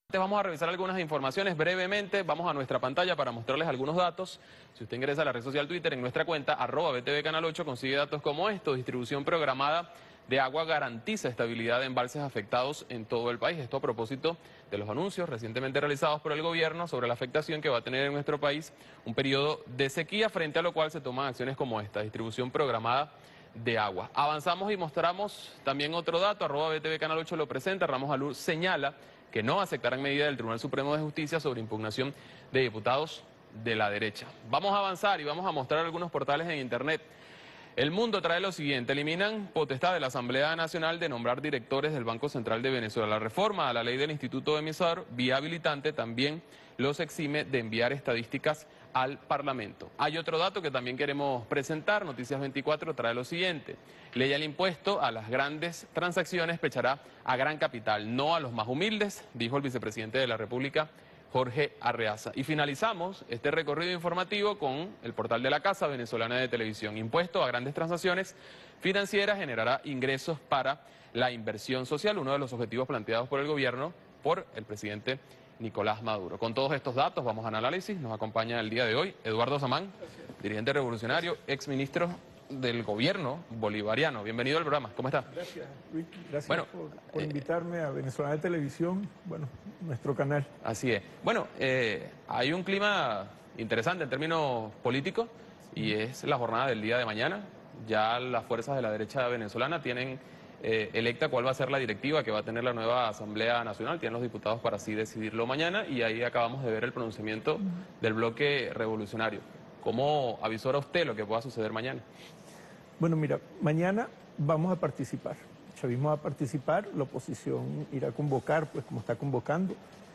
Vamos a revisar algunas informaciones brevemente, vamos a nuestra pantalla para mostrarles algunos datos. Si usted ingresa a la red social Twitter en nuestra cuenta, @BTV Canal 8, consigue datos como esto: distribución programada de agua garantiza estabilidad de embalses afectados en todo el país. Esto a propósito de los anuncios recientemente realizados por el gobierno sobre la afectación que va a tener en nuestro país un periodo de sequía, frente a lo cual se toman acciones como esta: distribución programada de agua. Avanzamos y mostramos también otro dato, @BTV Canal 8 lo presenta. Ramos Alur señala que no aceptarán medida del Tribunal Supremo de Justicia sobre impugnación de diputados de la derecha. Vamos a avanzar y vamos a mostrar algunos portales en Internet. El Mundo trae lo siguiente: eliminan potestad de la Asamblea Nacional de nombrar directores del Banco Central de Venezuela. La reforma a la ley del Instituto Emisor, vía habilitante, también los exime de enviar estadísticas al Parlamento. Hay otro dato que también queremos presentar. Noticias 24 trae lo siguiente: ley al impuesto a las grandes transacciones pechará a gran capital, no a los más humildes, dijo el vicepresidente de la República, Jorge Arreaza. Y finalizamos este recorrido informativo con el portal de la Casa Venezolana de Televisión. Impuesto a grandes transacciones financieras generará ingresos para la inversión social, uno de los objetivos planteados por el gobierno, por el presidente Nicolás Maduro. Con todos estos datos vamos al análisis. Nos acompaña el día de hoy Eduardo Samán, dirigente revolucionario, exministro del gobierno bolivariano. Bienvenido al programa. ¿Cómo está? Gracias, Luis. Gracias por invitarme a Venezolana de Televisión, nuestro canal. Así es. Bueno, hay un clima interesante en términos políticos y es la jornada del día de mañana. Ya las fuerzas de la derecha venezolana tienen electa cuál va a ser la directiva que va a tener la nueva Asamblea Nacional. Tienen los diputados para así decidirlo mañana, y ahí acabamos de ver el pronunciamiento del bloque revolucionario. ¿Cómo avisora usted lo que pueda suceder mañana? Bueno, mira, mañana vamos a participar. El chavismo va a participar, la oposición irá a convocar, pues como está convocando.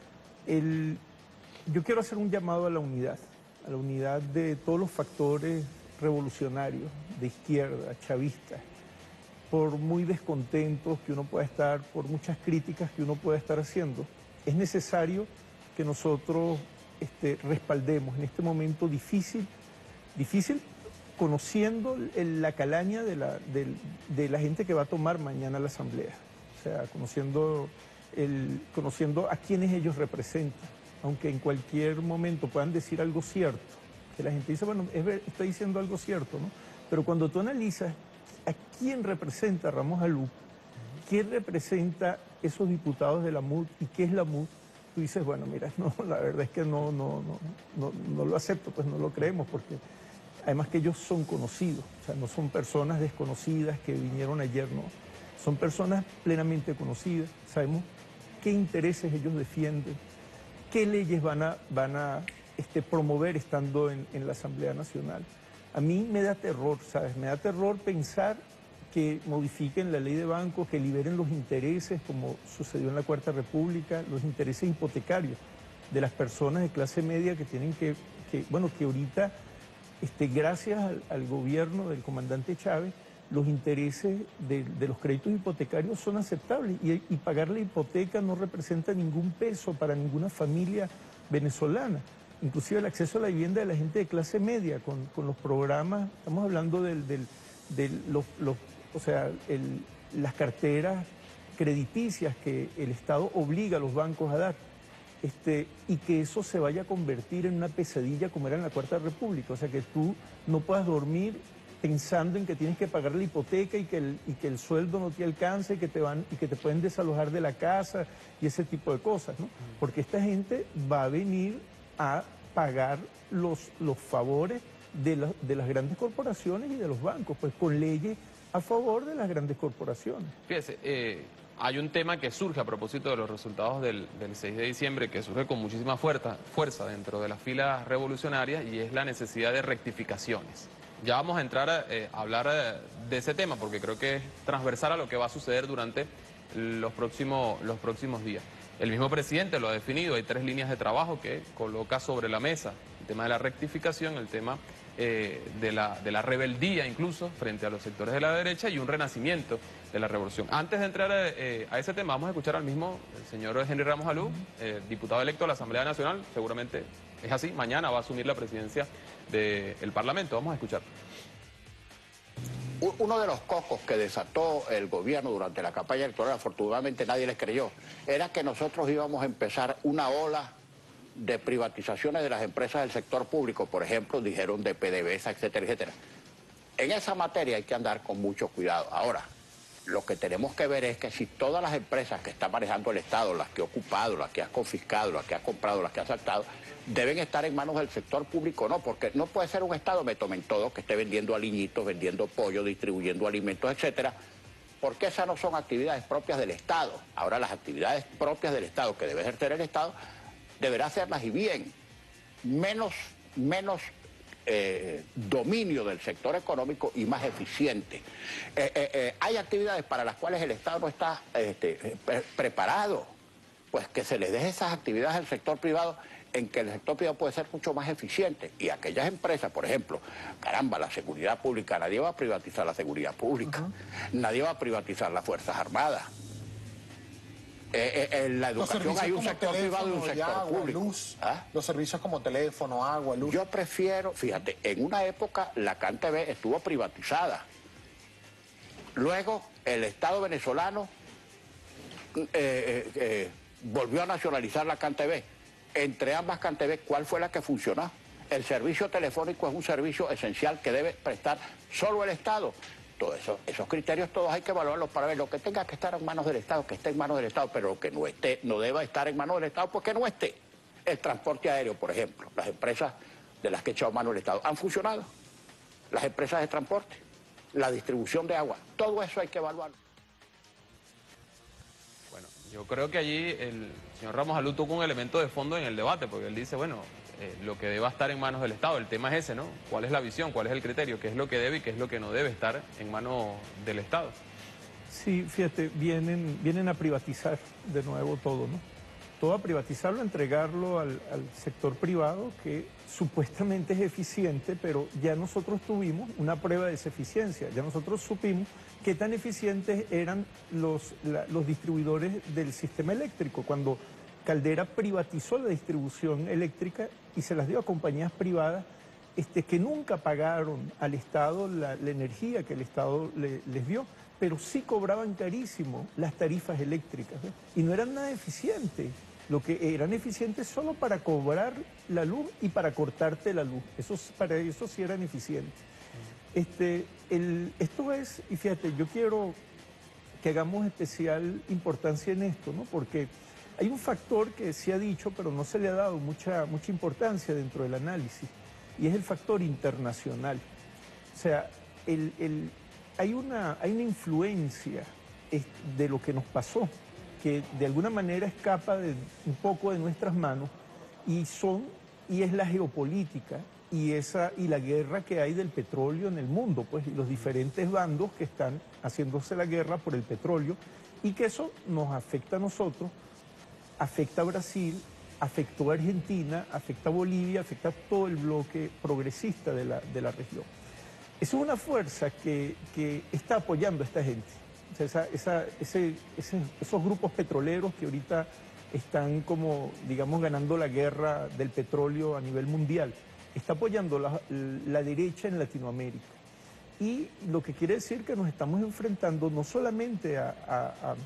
Yo quiero hacer un llamado a la unidad de todos los factores revolucionarios, de izquierda, chavistas, por muy descontentos que uno pueda estar, por muchas críticas que uno pueda estar haciendo. Es necesario que nosotros respaldemos en este momento difícil, conociendo la calaña de la gente que va a tomar mañana la asamblea. O sea, conociendo a quienes ellos representan, aunque en cualquier momento puedan decir algo cierto, que la gente dice, bueno, está diciendo algo cierto, ¿no? Pero cuando tú analizas a quién representa Ramos Alur, quién representa esos diputados de la MUD y qué es la MUD, tú dices, bueno, mira, no, la verdad es que no lo acepto, pues no lo creemos, porque además que ellos son conocidos, o sea, no son personas desconocidas que vinieron ayer, no, son personas plenamente conocidas, sabemos qué intereses ellos defienden, qué leyes van a promover estando en la Asamblea Nacional. A mí me da terror, ¿sabes? Me da terror pensar que modifiquen la ley de bancos, que liberen los intereses, como sucedió en la Cuarta República, los intereses hipotecarios de las personas de clase media que tienen que ahorita, gracias al gobierno del comandante Chávez, los intereses de los créditos hipotecarios son aceptables y pagar la hipoteca no representa ningún peso para ninguna familia venezolana. Inclusive el acceso a la vivienda de la gente de clase media con los programas, estamos hablando las carteras crediticias que el Estado obliga a los bancos a dar, y que eso se vaya a convertir en una pesadilla como era en la Cuarta República, o sea, que tú no puedas dormir pensando en que tienes que pagar la hipoteca y que el sueldo no te alcanza y que te pueden desalojar de la casa y ese tipo de cosas, ¿no? Porque esta gente va a venir a pagar los favores de las grandes corporaciones y de los bancos, pues con leyes a favor de las grandes corporaciones. Fíjese, hay un tema que surge a propósito de los resultados del 6 de diciembre, que surge con muchísima fuerza dentro de las filas revolucionarias, y es la necesidad de rectificaciones. Ya vamos a entrar a hablar de ese tema, porque creo que es transversal a lo que va a suceder durante los próximos días. El mismo presidente lo ha definido, hay 3 líneas de trabajo que coloca sobre la mesa: el tema de la rectificación, el tema de la rebeldía incluso frente a los sectores de la derecha, y un renacimiento de la revolución. Antes de entrar a ese tema, vamos a escuchar al mismo el señor Henry Ramos Alur, diputado electo a la Asamblea Nacional. Seguramente es así, mañana va a asumir la presidencia del Parlamento. Vamos a escuchar. Uno de los cocos que desató el gobierno durante la campaña electoral, afortunadamente nadie les creyó, era que nosotros íbamos a empezar una ola de privatizaciones de las empresas del sector público, por ejemplo, dijeron de PDVSA, etcétera, etcétera. En esa materia hay que andar con mucho cuidado. Ahora, lo que tenemos que ver es que si todas las empresas que está manejando el Estado, las que ha ocupado, las que ha confiscado, las que ha comprado, las que ha asaltado, deben estar en manos del sector público, no, porque no puede ser un Estado, me tomen todo, que esté vendiendo aliñitos, vendiendo pollo, distribuyendo alimentos, etcétera, porque esas no son actividades propias del Estado. Ahora, las actividades propias del Estado que debe ejercer el Estado, deberá hacerlas y bien, menos dominio del sector económico y más eficiente. Hay actividades para las cuales el Estado no está preparado, pues que se les deje esas actividades al sector privado, en que el sector privado puede ser mucho más eficiente. Y aquellas empresas, por ejemplo, caramba, la seguridad pública, nadie va a privatizar la seguridad pública, nadie va a privatizar las Fuerzas Armadas. En la educación hay un sector privado y un sector agua, público. Luz, ¿Ah? los servicios como teléfono, agua, luz. Yo prefiero, fíjate, en una época la CanTV estuvo privatizada. Luego el Estado venezolano volvió a nacionalizar la CanTV. Entre ambas CanTV, ¿cuál fue la que funcionó? El servicio telefónico es un servicio esencial que debe prestar solo el Estado. Todo eso, esos criterios todos hay que evaluarlos para ver lo que tenga que estar en manos del Estado, que esté en manos del Estado, pero lo que no esté, no deba estar en manos del Estado, pues que no esté. El transporte aéreo, por ejemplo, las empresas de las que ha echado mano el Estado han funcionado. Las empresas de transporte, la distribución de agua, todo eso hay que evaluarlo. Bueno, yo creo que allí el señor Ramos Alú tocó un elemento de fondo en el debate, porque él dice, bueno, lo que deba estar en manos del Estado, el tema es ese, ¿no? ¿Cuál es la visión? ¿Cuál es el criterio? ¿Qué es lo que debe y qué es lo que no debe estar en manos del Estado? Sí, fíjate, vienen a privatizar de nuevo todo, ¿no? Todo a privatizarlo, a entregarlo al sector privado, que supuestamente es eficiente, pero ya nosotros tuvimos una prueba de esa eficiencia. Ya nosotros supimos qué tan eficientes eran los distribuidores del sistema eléctrico. Cuando Caldera privatizó la distribución eléctrica y se las dio a compañías privadas que nunca pagaron al Estado la energía que el Estado les dio, pero sí cobraban carísimo las tarifas eléctricas, ¿no? Y no eran nada eficientes. Lo que eran eficientes solo para cobrar la luz y para cortarte la luz. Para eso sí eran eficientes. Esto es, y fíjate, yo quiero que hagamos especial importancia en esto, ¿no? Porque hay un factor que se ha dicho, pero no se le ha dado mucha importancia dentro del análisis, y es el factor internacional. O sea, hay una influencia de lo que nos pasó, que de alguna manera escapa un poco de nuestras manos, y es la geopolítica y la guerra que hay del petróleo en el mundo, pues, y los diferentes bandos que están haciéndose la guerra por el petróleo, y que eso nos afecta a nosotros, afecta a Brasil, afectó a Argentina, afecta a Bolivia, afecta a todo el bloque progresista de la región. Esa es una fuerza que está apoyando a esta gente. O sea, esos grupos petroleros que ahorita están como, digamos, ganando la guerra del petróleo a nivel mundial, está apoyando la derecha en Latinoamérica. Y lo que quiere decir que nos estamos enfrentando no solamente a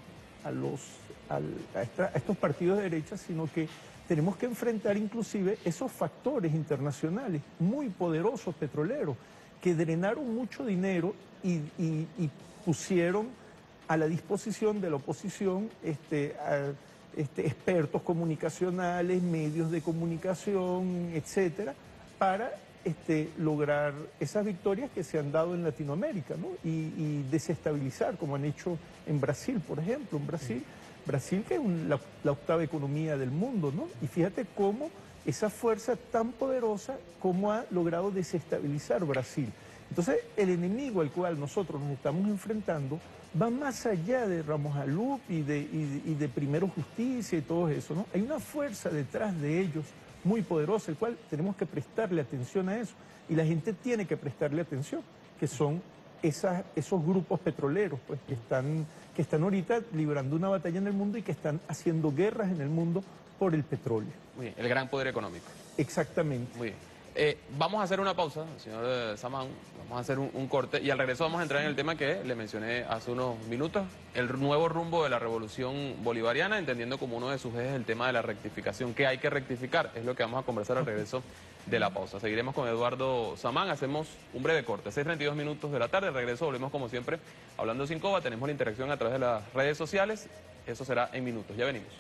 estos partidos de derecha, sino que tenemos que enfrentar inclusive esos factores internacionales muy poderosos petroleros que drenaron mucho dinero y pusieron a la disposición de la oposición expertos comunicacionales, medios de comunicación, etcétera, para lograr esas victorias que se han dado en Latinoamérica, ¿no? Y desestabilizar, como han hecho en Brasil, por ejemplo. En Brasil que es la octava economía del mundo, ¿no? Y fíjate cómo esa fuerza tan poderosa, cómo ha logrado desestabilizar Brasil. Entonces, el enemigo al cual nosotros nos estamos enfrentando va más allá de Ramos Alup y de Primero Justicia y todo eso, ¿no? Hay una fuerza detrás de ellos muy poderosa, el cual tenemos que prestarle atención a eso. Y la gente tiene que prestarle atención, que son esos grupos petroleros, pues, que están ahorita librando una batalla en el mundo y que están haciendo guerras en el mundo por el petróleo. Muy bien, el gran poder económico. Exactamente. Muy bien. Vamos a hacer una pausa, señor Samán, vamos a hacer un corte y al regreso vamos a entrar en el tema que le mencioné hace unos minutos, el nuevo rumbo de la revolución bolivariana, entendiendo como uno de sus ejes el tema de la rectificación, que hay que rectificar, es lo que vamos a conversar al regreso de la pausa. Seguiremos con Eduardo Samán, hacemos un breve corte, 6:32 minutos de la tarde, al regreso volvemos como siempre hablando sin coba, tenemos la interacción a través de las redes sociales, eso será en minutos, ya venimos.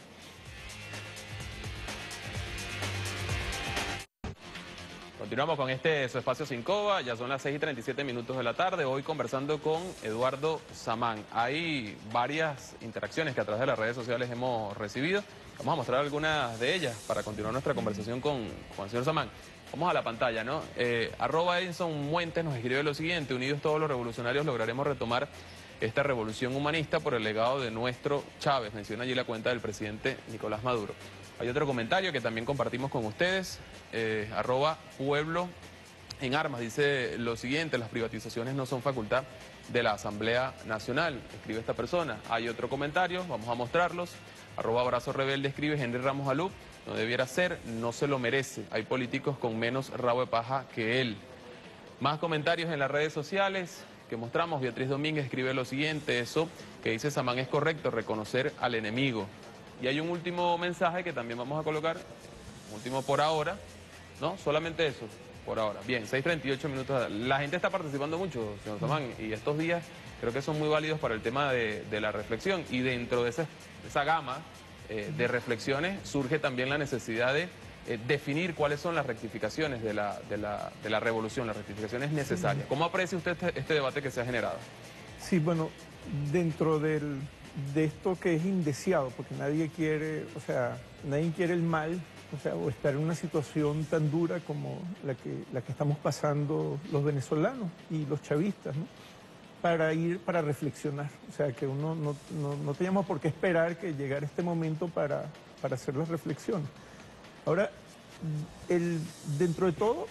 Continuamos con su espacio sin coba, ya son las 6:37 minutos de la tarde, hoy conversando con Eduardo Samán. Hay varias interacciones que a través de las redes sociales hemos recibido, vamos a mostrar algunas de ellas para continuar nuestra conversación con el señor Samán. Vamos a la pantalla, ¿no? @Edinson Muentes nos escribe lo siguiente: unidos todos los revolucionarios lograremos retomar esta revolución humanista por el legado de nuestro Chávez. Menciona allí la cuenta del presidente Nicolás Maduro. Hay otro comentario que también compartimos con ustedes, @Pueblo en Armas, dice lo siguiente: las privatizaciones no son facultad de la Asamblea Nacional, escribe esta persona. Hay otro comentario, vamos a mostrarlos, @Abrazo Rebelde escribe Henry Ramos Alú, no debiera ser, no se lo merece, hay políticos con menos rabo de paja que él. Más comentarios en las redes sociales que mostramos, Beatriz Domínguez escribe lo siguiente: eso que dice Samán es correcto, reconocer al enemigo. Y hay un último mensaje que también vamos a colocar, último por ahora, ¿no? Solamente eso, por ahora. Bien, 6:38 minutos. La gente está participando mucho, señor Samán, y estos días creo que son muy válidos para el tema de la reflexión. Y dentro de esa gama de reflexiones surge también la necesidad de definir cuáles son las rectificaciones de la revolución, las rectificaciones necesarias. ¿Cómo aprecia usted este debate que se ha generado? Sí, bueno, dentro de esto que es indeseado, porque nadie quiere, o sea, nadie quiere el mal, o sea, o estar en una situación tan dura como la que estamos pasando los venezolanos y los chavistas, ¿no? Para reflexionar, o sea, que uno no teníamos por qué esperar que llegara este momento para hacer las reflexiones. Ahora, dentro de todo,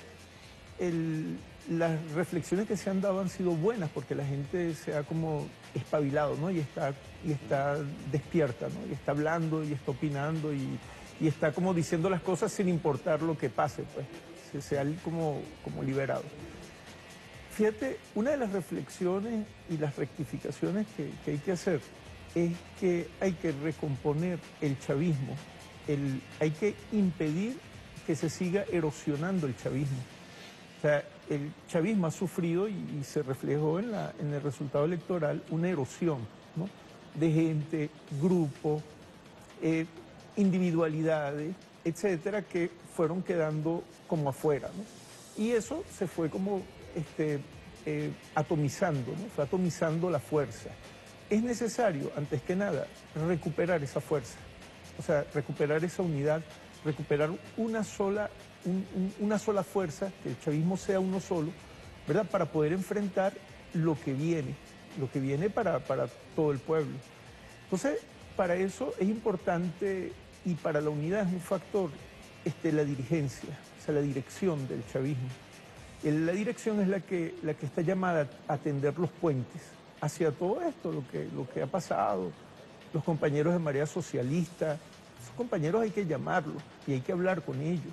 las reflexiones que se han dado han sido buenas porque la gente se ha como espabilado, ¿no? Y está despierta, ¿no? Y está hablando y está opinando y está como diciendo las cosas sin importar lo que pase, pues. Se ha como liberado. Fíjate, una de las reflexiones y las rectificaciones que hay que hacer es que hay que recomponer el chavismo, hay que impedir que se siga erosionando el chavismo. O sea, el chavismo ha sufrido y se reflejó en el resultado electoral una erosión, ¿no? De gente, grupos, individualidades, etcétera, que fueron quedando como afuera, ¿no? Y eso se fue como atomizando, ¿no? Fue atomizando la fuerza. Es necesario, antes que nada, recuperar esa fuerza, o sea, recuperar esa unidad, recuperar una sola fuerza, que el chavismo sea uno solo, ¿verdad? Para poder enfrentar lo que viene para todo el pueblo. Entonces, para eso es importante, y para la unidad es un factor, la dirigencia, o sea, la dirección del chavismo. La dirección es la que está llamada a tender los puentes hacia todo esto, lo que ha pasado, los compañeros de Marea Socialista. Esos compañeros hay que llamarlos y hay que hablar con ellos.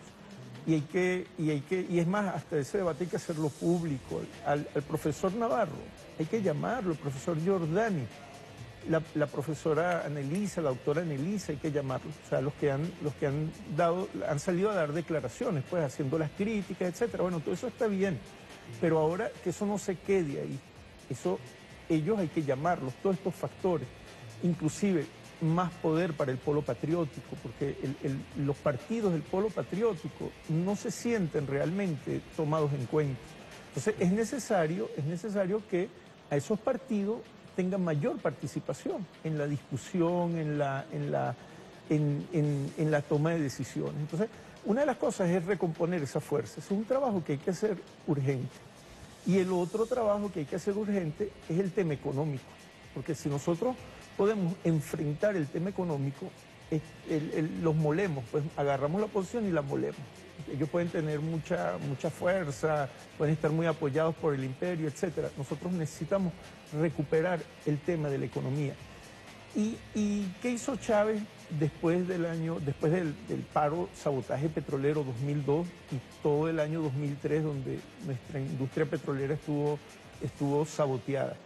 Y es más, hasta ese debate hay que hacerlo público. Al profesor Navarro hay que llamarlo, el profesor Giordani, la profesora Anelisa, la doctora Anelisa, hay que llamarlos. O sea, los que han salido a dar declaraciones, pues haciendo las críticas, etcétera. Bueno, todo eso está bien, pero ahora que eso no se quede ahí, ellos hay que llamarlos, todos estos factores, inclusive más poder para el polo patriótico, porque los partidos del polo patriótico no se sienten realmente tomados en cuenta. Entonces es necesario que a esos partidos tengan mayor participación en la discusión, en la toma de decisiones. Entonces, una de las cosas es recomponer esa fuerza. Es un trabajo que hay que hacer urgente. Y el otro trabajo que hay que hacer urgente es el tema económico, porque si nosotros podemos enfrentar el tema económico, los molemos, pues agarramos la posición y la molemos. Ellos pueden tener mucha fuerza, pueden estar muy apoyados por el imperio, etcétera. Nosotros necesitamos recuperar el tema de la economía. ¿Y qué hizo Chávez después del paro sabotaje petrolero 2002 y todo el año 2003, donde nuestra industria petrolera estuvo saboteada.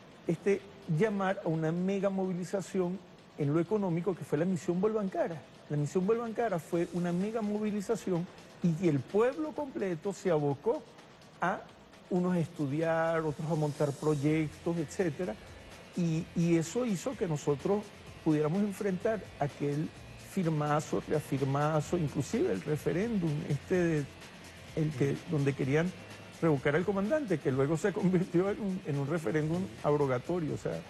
Llamar a una mega movilización en lo económico, que fue la misión Volvancara. La misión Volvancara fue una mega movilización y el pueblo completo se abocó a unos a estudiar, otros a montar proyectos, etcétera, y eso hizo que nosotros pudiéramos enfrentar aquel firmazo, reafirmazo, inclusive el referéndum, donde querían revocar al comandante, que luego se convirtió en un referéndum abrogatorio, o sea,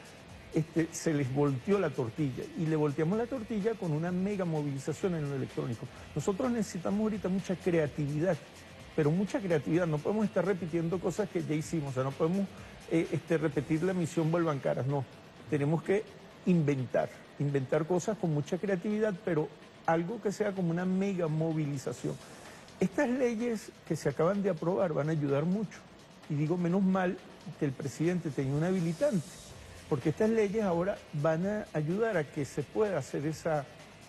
se les volteó la tortilla, y le volteamos la tortilla con una mega movilización en lo electrónico. Nosotros necesitamos ahorita mucha creatividad, pero mucha creatividad, no podemos estar repitiendo cosas que ya hicimos, o sea, no podemos repetir la misión Volvancaras, no, tenemos que inventar cosas con mucha creatividad, pero algo que sea como una mega movilización. Estas leyes que se acaban de aprobar van a ayudar mucho, y digo, menos mal que el presidente tenía un habilitante, porque estas leyes ahora van a ayudar a que se pueda hacer esa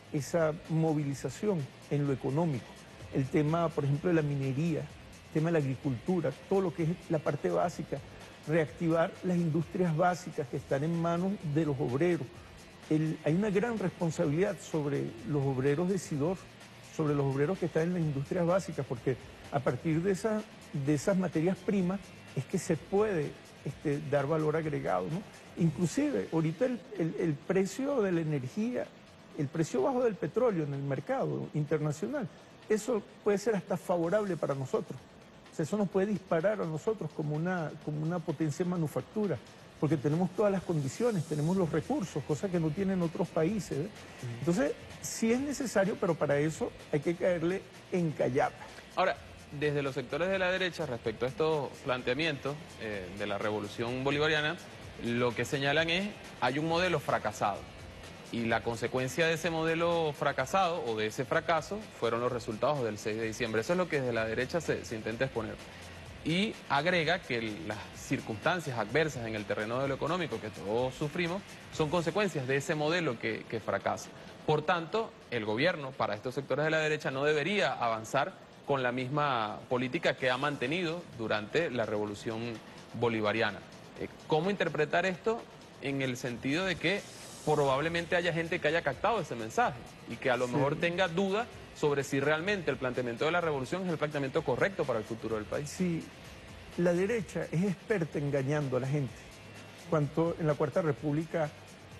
movilización en lo económico. El tema, por ejemplo, de la minería, el tema de la agricultura, todo lo que es la parte básica, reactivar las industrias básicas que están en manos de los obreros. Hay una gran responsabilidad sobre los obreros de Sidor, sobre los obreros que están en las industrias básicas, porque a partir de esas materias primas es que se puede dar valor agregado, ¿no? Inclusive, ahorita el precio de la energía, el precio bajo del petróleo en el mercado internacional, eso puede ser hasta favorable para nosotros. O sea, eso nos puede disparar a nosotros como una potencia de manufactura, porque tenemos todas las condiciones, tenemos los recursos, cosas que no tienen otros países, ¿eh? Entonces, sí es necesario, pero para eso hay que caerle en callapa. Ahora, desde los sectores de la derecha, respecto a estos planteamientos de la revolución bolivariana, lo que señalan es, hay un modelo fracasado. Y la consecuencia de ese modelo fracasado o de ese fracaso fueron los resultados del 6 de diciembre. Eso es lo que desde la derecha se intenta exponer. Y agrega que las circunstancias adversas en el terreno de lo económico que todos sufrimos son consecuencias de ese modelo que fracasa. Por tanto, el gobierno, para estos sectores de la derecha, no debería avanzar con la misma política que ha mantenido durante la revolución bolivariana. ¿Cómo interpretar esto en el sentido de que probablemente haya gente que haya captado ese mensaje y que a lo mejor tenga dudas sobre si realmente el planteamiento de la revolución es el planteamiento correcto para el futuro del país? Sí, la derecha es experta engañando a la gente. Cuanto en la Cuarta República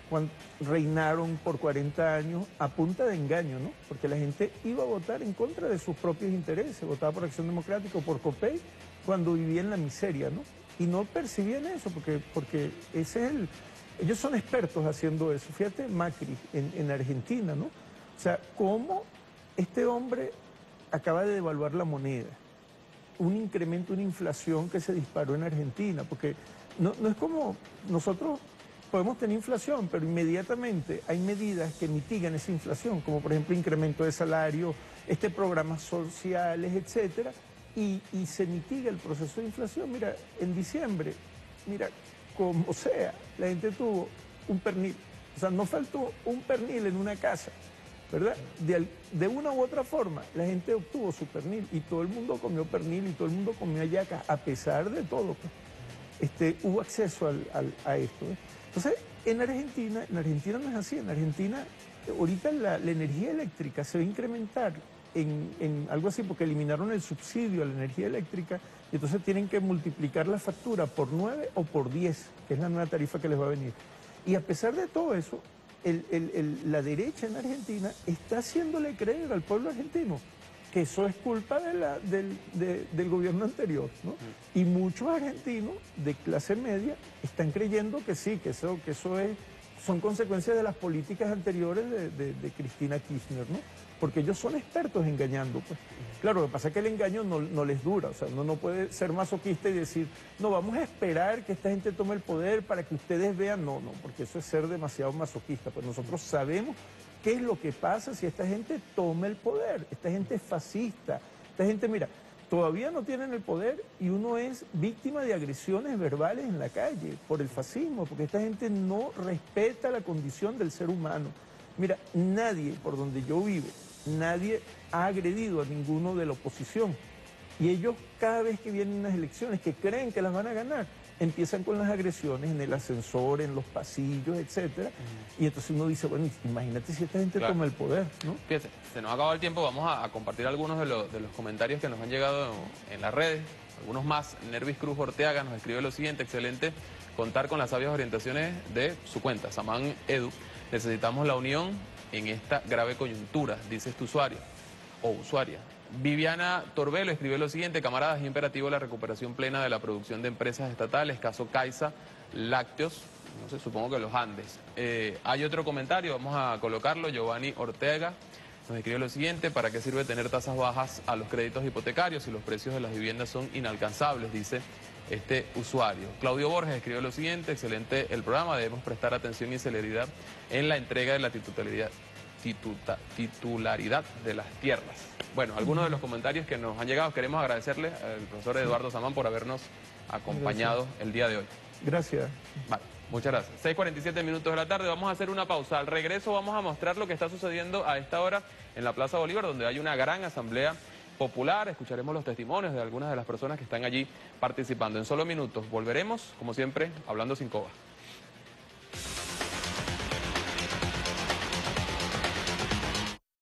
reinaron por 40 años a punta de engaño, ¿no? Porque la gente iba a votar en contra de sus propios intereses, votaba por Acción Democrática o por COPEI cuando vivía en la miseria, ¿no? Y no percibían eso, porque ese es ellos son expertos haciendo eso. Fíjate, Macri en Argentina, ¿no? O sea, cómo este hombre acaba de devaluar la moneda, un incremento, una inflación que se disparó en Argentina, porque no es como nosotros podemos tener inflación, pero inmediatamente hay medidas que mitigan esa inflación, como por ejemplo incremento de salario, programas sociales, etcétera, y se mitiga el proceso de inflación. Mira, en diciembre, mira, como sea, la gente tuvo un pernil, o sea, no faltó un pernil en una casa, ¿verdad? De una u otra forma, la gente obtuvo su pernil y todo el mundo comió pernil y todo el mundo comió hallacas, a pesar de todo, pues, hubo acceso a esto, ¿eh? Entonces, en Argentina no es así. En Argentina, ahorita la energía eléctrica se va a incrementar en algo así, porque eliminaron el subsidio a la energía eléctrica, y entonces tienen que multiplicar la factura por 9 o por 10, que es la nueva tarifa que les va a venir. Y a pesar de todo eso, la derecha en Argentina está haciéndole creer al pueblo argentino que eso es culpa del gobierno anterior, ¿no? Y muchos argentinos de clase media están creyendo que sí, que eso son consecuencias de las políticas anteriores de Cristina Kirchner, ¿no? Porque ellos son expertos engañando, pues. Claro, lo que pasa es que el engaño no les dura, o sea, uno no puede ser masoquista y decir, no, vamos a esperar que esta gente tome el poder para que ustedes vean, no, porque eso es ser demasiado masoquista, pues nosotros sabemos qué es lo que pasa si esta gente toma el poder. Esta gente es fascista. Esta gente, mira, todavía no tienen el poder y uno es víctima de agresiones verbales en la calle por el fascismo, porque esta gente no respeta la condición del ser humano. Mira, nadie, por donde yo vivo, nadie ha agredido a ninguno de la oposición. Y ellos, cada vez que vienen unas elecciones, que creen que las van a ganar, empiezan con las agresiones en el ascensor, en los pasillos, etcétera. Y entonces uno dice, bueno, imagínate si esta gente toma el poder, ¿no? Fíjense, se nos ha acabado el tiempo, vamos a compartir algunos de los comentarios que nos han llegado en las redes, algunos más. Nervis Cruz Orteaga nos escribe lo siguiente: excelente contar con las sabias orientaciones de su cuenta, Samán Edu. Necesitamos la unión en esta grave coyuntura, dice este usuario o usuaria. Viviana Torbelo escribió lo siguiente: camaradas, es imperativo la recuperación plena de la producción de empresas estatales, caso Caixa, Lácteos, no sé, supongo que los Andes. Hay otro comentario, vamos a colocarlo. Giovanni Ortega nos escribe lo siguiente: ¿para qué sirve tener tasas bajas a los créditos hipotecarios si los precios de las viviendas son inalcanzables? Dice este usuario. Claudio Borges escribió lo siguiente: excelente el programa, debemos prestar atención y celeridad en la entrega de la titularidad de las tierras. Bueno, algunos de los comentarios que nos han llegado. Queremos agradecerle al profesor Eduardo Samán por habernos acompañado el día de hoy. Gracias. Vale, muchas gracias. 6:47 minutos de la tarde, vamos a hacer una pausa. Al regreso vamos a mostrar lo que está sucediendo a esta hora en la Plaza Bolívar, donde hay una gran asamblea popular. Escucharemos los testimonios de algunas de las personas que están allí participando. En solo minutos volveremos, como siempre, Hablando Sin Coba.